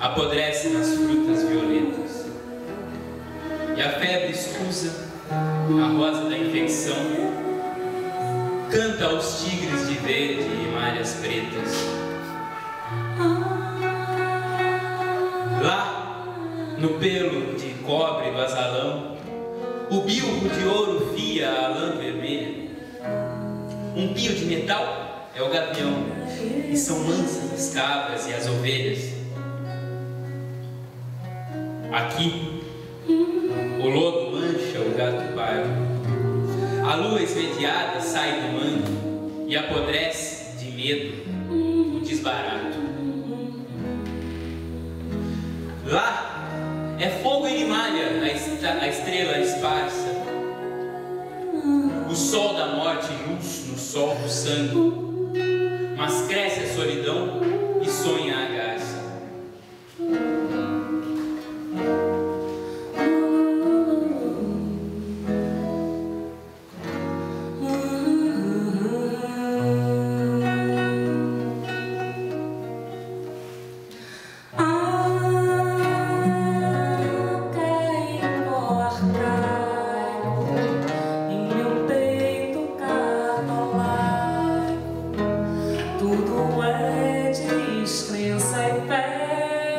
apodrece nas frutas violetas. E a febre escusa, a rosa da infecção, canta aos tigres de verde e malhas pretas. Lá, no pelo de cobre do azalão, o bilro de ouro fia a lã vermelha. Um pio de metal é o gavião, e são mansas as cabras e as ovelhas. Aqui, o lodo mancha o gato pardo. A lua esverdeada sai do manto e apodrece de medo o desbarato. Lá é fogo em malha a estrela esparsa. O sol da morte luz no sol do sangue, mas cresce a solidão e sonha a garça. Tudo é descrença e fé.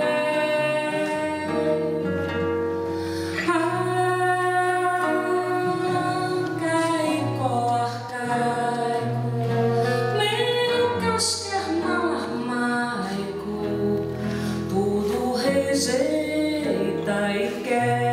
Arcaico, arcaico, meu casquernal armaico, tudo rejeita e quer.